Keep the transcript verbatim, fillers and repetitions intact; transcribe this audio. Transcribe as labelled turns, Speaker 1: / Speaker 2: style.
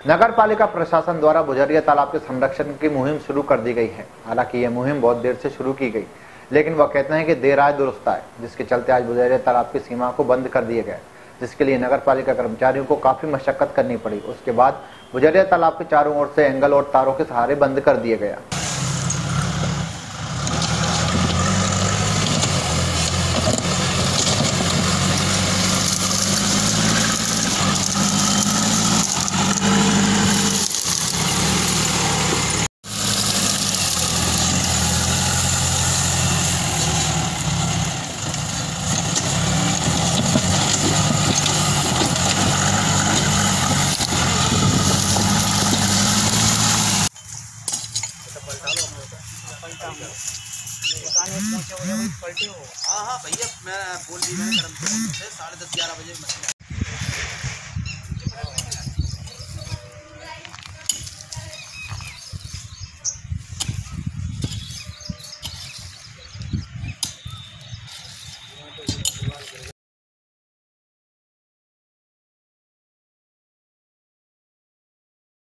Speaker 1: नगर पालिका प्रशासन द्वारा बुझरिया तालाब के संरक्षण की मुहिम शुरू कर दी गई है। हालांकि यह मुहिम बहुत देर से शुरू की गई, लेकिन वह कहते हैं कि देर आए दुरुस्त आए, जिसके चलते आज बुझरिया तालाब की सीमा को बंद कर दिया गया, जिसके लिए नगर पालिका कर्मचारियों को काफी मशक्कत करनी पड़ी। उसके बाद बुझरिया तालाब के चारों ओर से एंगल और तारों के सहारे बंद कर दिया गया।
Speaker 2: हाँ हाँ भैया, मैं बोल दी मैंने कर्मचारी से साढ़े दस ग्यारह बजे मशीन